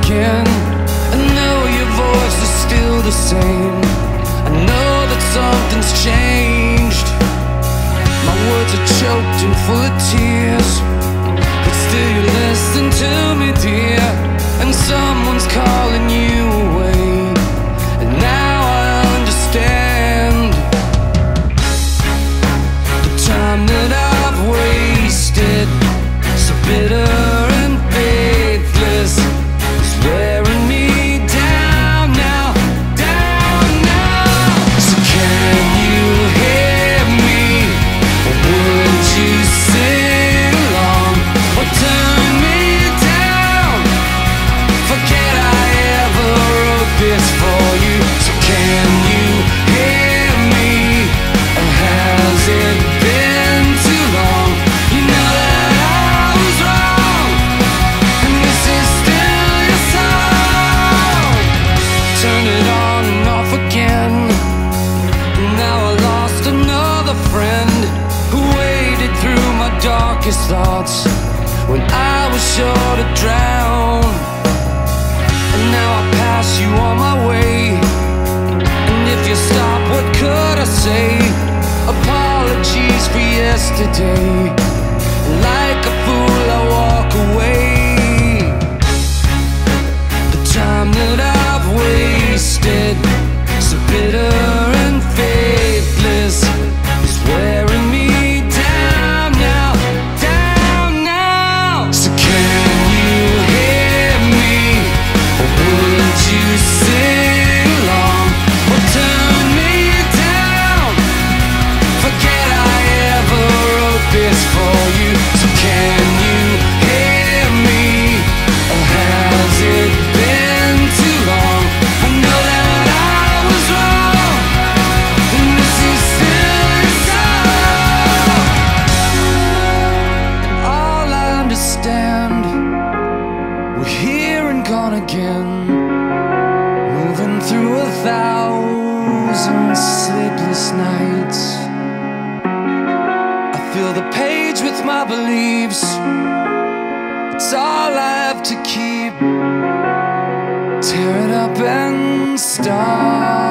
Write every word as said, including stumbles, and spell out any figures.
again. I know your voice is still the same. I know that something's changed. My words are choked and full of tears, but still you listen to me, dear. And someone's calling you away, and now I understand the time that I've wasted, so bitter and faithless, is wearing me down now, down now. So can you hear me, or would you sing along, or turn me down? Forget I ever wrote this for you. So can you hear me, or has it been too long? You know that I was wrong, and this is still your song. Turn it on and off again. Now I lost another friend who waded through my darkest thoughts when I was sure to drown. And now I pass you on my way, and if you stop, what could I say? Apologies for yesterday. Like a fool I walk away. The time that I've wasted, so bitter and faithless, is wearing me down now, down now. So can you hear me, or would you sing along, or turn me down? Forget I ever wrote this for you. So can you hear me, or has it been too long? I know that I was wrong, and this is still your song. And all I understand, we're here and gone again, moving through a thousand sleepless nights. I fill the page with my beliefs, it's all I have to keep. Tear it up and start